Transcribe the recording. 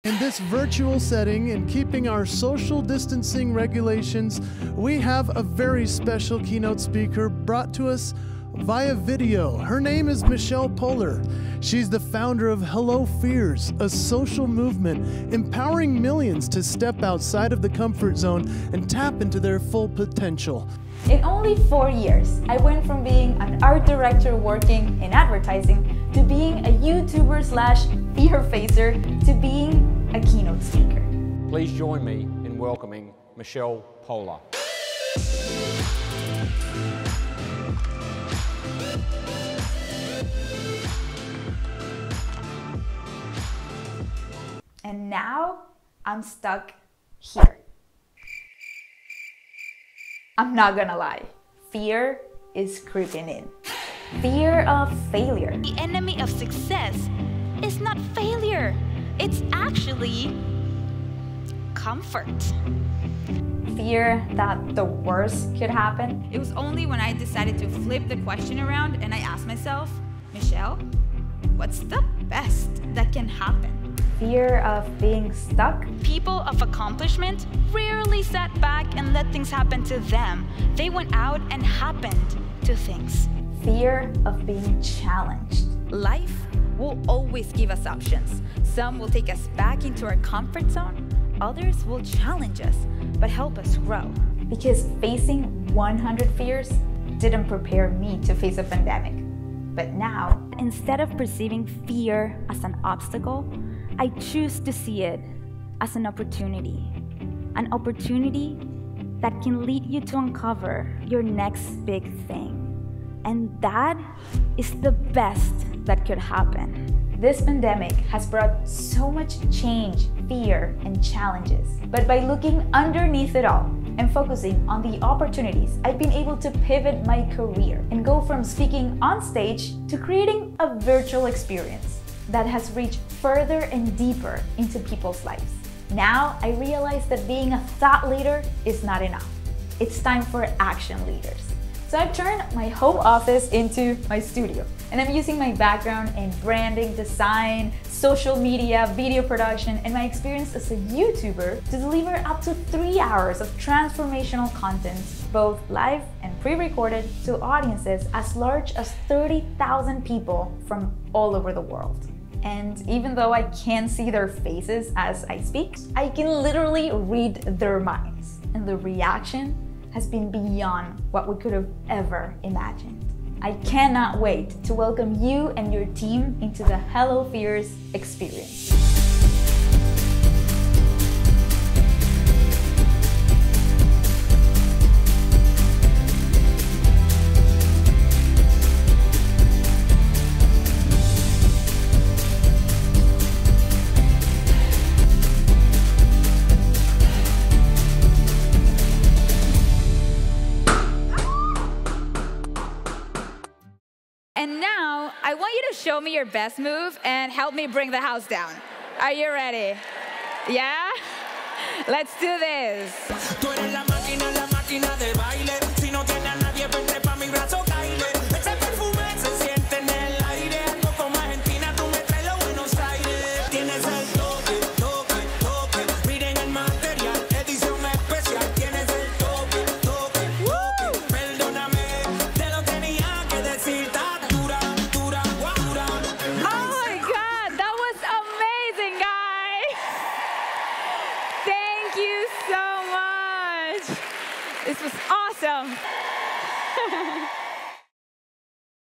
In this virtual setting and keeping our social distancing regulations, we have a very special keynote speaker brought to us via video. Her name is Michelle Poler. She's the founder of Hello Fears, a social movement empowering millions to step outside of the comfort zone and tap into their full potential. In only 4 years, I went from being an art director working in advertising to being a YouTuber slash fear facer to being a keynote speaker. Please join me in welcoming Michelle Poler. And now I'm stuck here. I'm not gonna lie, fear is creeping in. Fear of failure. The enemy of success is not failure. It's actually comfort. Fear that the worst could happen. It was only when I decided to flip the question around and I asked myself, Michelle, what's the best that can happen? Fear of being stuck. People of accomplishment rarely sat back and let things happen to them. They went out and happened to things. Fear of being challenged. Life will always give us options. Some will take us back into our comfort zone. Others will challenge us, but help us grow. Because facing 100 fears didn't prepare me to face a pandemic. But now, instead of perceiving fear as an obstacle, I choose to see it as an opportunity that can lead you to uncover your next big thing. And that is the best that could happen. This pandemic has brought so much change, fear, and challenges. But by looking underneath it all and focusing on the opportunities, I've been able to pivot my career and go from speaking on stage to creating a virtual experience that has reached further and deeper into people's lives. Now, I realize that being a thought leader is not enough. It's time for action leaders. So I've turned my home office into my studio, and I'm using my background in branding, design, social media, video production, and my experience as a YouTuber to deliver up to 3 hours of transformational content, both live and pre-recorded, to audiences as large as 30,000 people from all over the world. And even though I can't see their faces as I speak, I can literally read their minds. And the reaction has been beyond what we could have ever imagined. I cannot wait to welcome you and your team into the Hello Fears experience. And now, I want you to show me your best move and help me bring the house down. Are you ready? Yeah? Let's do this. This was awesome.